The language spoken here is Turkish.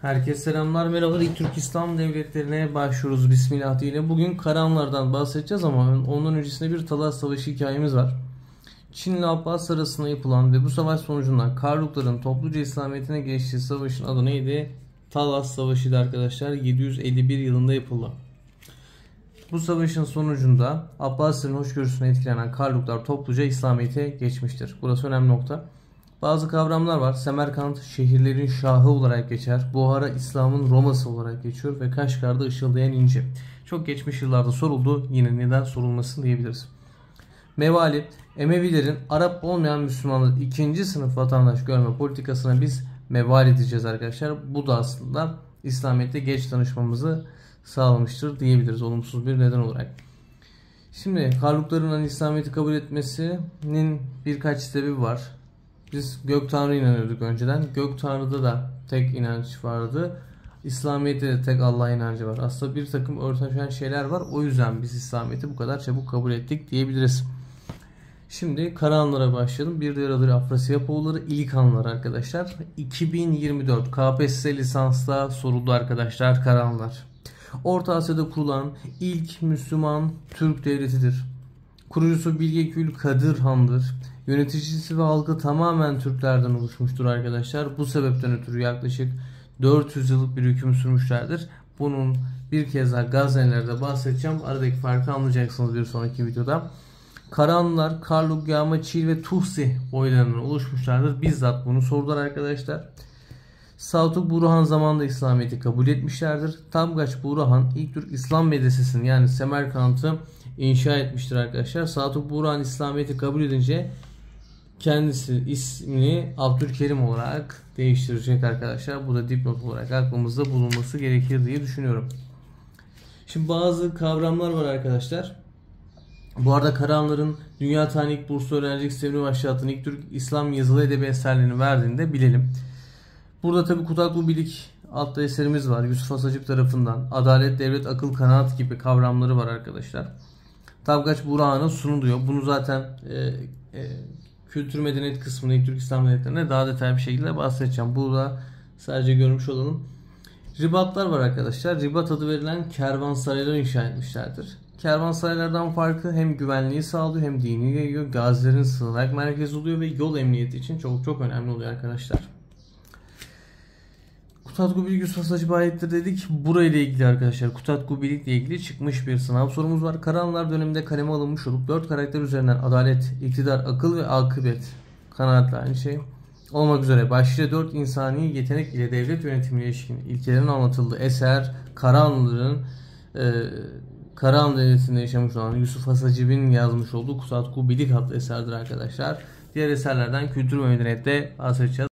Herkese selamlar, merhabalar. İlk Türk İslam devletlerine başlıyoruz Bismillah diye. Bugün Karahanlardan bahsedeceğiz ama ondan öncesinde bir Talas Savaşı hikayemiz var. Çin ile Abbas arasında yapılan ve bu savaş sonucunda Karlukların topluca İslamiyetine geçtiği savaşın adı neydi? Talas Savaşı'ydı arkadaşlar. 751 yılında yapıldı. Bu savaşın sonucunda Abbasilerin hoşgörüsüne etkilenen Karluklar topluca İslamiyet'e geçmiştir. Burası önemli nokta. Bazı kavramlar var. Semerkant şehirlerin şahı olarak geçer. Buhara İslam'ın Roma'sı olarak geçiyor ve Kaşgar'da ışıldayan inci. Çok geçmiş yıllarda soruldu. Yine neden sorulmasın diyebiliriz. Mevali, Emevilerin Arap olmayan Müslümanları ikinci sınıf vatandaş görme politikasına biz mevali diyeceğiz arkadaşlar. Bu da aslında İslamiyet'te geç tanışmamızı sağlamıştır diyebiliriz olumsuz bir neden olarak. Şimdi Karlukların İslamiyet'i kabul etmesinin birkaç sebebi var. Biz Gök Tanrı inanıyorduk önceden. Gök Tanrı'da da tek inanç vardı. İslamiyet'te de tek Allah inancı var. Aslında bir takım örtüşen şeyler var. O yüzden biz İslamiyet'i bu kadar çabuk kabul ettik diyebiliriz. Şimdi Karahanlara başlayalım. Bir diğer adı Afrasiyapoğulları İlikanlar arkadaşlar. 2024 KPSS lisansla soruldu arkadaşlar Karahanlar. Orta Asya'da kurulan ilk Müslüman Türk devletidir. Kurucusu Bilgekül Kadir Han'dır. Yöneticisi ve halkı tamamen Türklerden oluşmuştur arkadaşlar. Bu sebepten ötürü yaklaşık 400 yıllık bir hüküm sürmüşlerdir. Bunun bir kez daha Gazneliler'de bahsedeceğim. Aradaki farkı anlayacaksınız bir sonraki videoda. Karahanlılar, Karluk, Yağma, Çil ve Tuhsi boylarından oluşmuşlardır. Bizzat bunu sordular arkadaşlar. Saltuk Burhan zamanında İslamiyet'i kabul etmişlerdir. Tamgaç Burhan ilk Türk İslam medresesini yani Semerkant'ı inşa etmiştir arkadaşlar. Saltuk Burhan İslamiyet'i kabul edince kendisi ismini Abdülkerim olarak değiştirecek arkadaşlar. Bu da dipnot olarak aklımızda bulunması gerekir diye düşünüyorum. Şimdi bazı kavramlar var arkadaşlar. Bu arada Karahanların Dünya Tanrı Bursu öğrencilik sistemini başlattığını, ilk Türk İslam yazılı edebi eserlerini verdiğini de bilelim. Burada tabi Kutatlu Bilik adlı eserimiz var. Yusuf Asacık tarafından. Adalet, devlet, akıl, kanaat gibi kavramları var arkadaşlar. Tamgaç Burhan'ın sunuluyor. Bunu zaten kültür medeniyet kısmında ilk Türk İslam medeniyetlerine daha detaylı bir şekilde bahsedeceğim. Burada sadece görmüş olalım. Ribatlar var arkadaşlar. Ribat adı verilen kervansaraylar inşa etmişlerdir. Kervansaraylardan farkı hem güvenliği sağlıyor hem dini yayıyor. Gazilerin sığınak merkezi oluyor ve yol emniyeti için çok önemli oluyor arkadaşlar. Kutatku Bilik Yusuf Asacık ayettir dedik. Burayla ilgili arkadaşlar Kutatku Bilik ile ilgili çıkmış bir sınav sorumuz var. Karahanlar döneminde kaleme alınmış olup 4 karakter üzerinden adalet, iktidar, akıl ve akıbet kanaatle aynı şey olmak üzere başlıca 4 insani yetenek ile devlet yönetimine ilişkin ilkelerin anlatıldığı eser Karahanlıların Karahan Devleti'nde yaşamış olan Yusuf Asacık'ın yazmış olduğu Kutatku Bilik adlı eserdir arkadaşlar. Diğer eserlerden kültür ve medeniyette bahsedeceğiz.